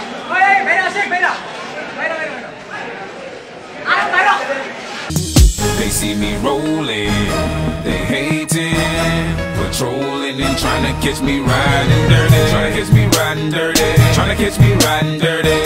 They see me rolling, they hating, patrolling and trying to catch me riding dirty. Trying to catch me riding dirty. Trying to catch me riding dirty.